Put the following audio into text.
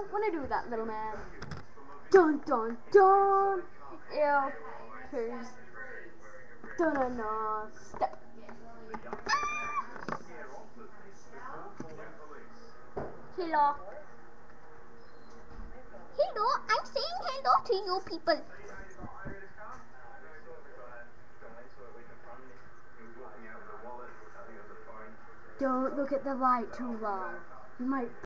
don't want to do that, little man. Dun dun dun. Ew. Please. Dun dun dun. Step. Hello. Hello. I'm saying hello to you people. Don't look at the light too long. You might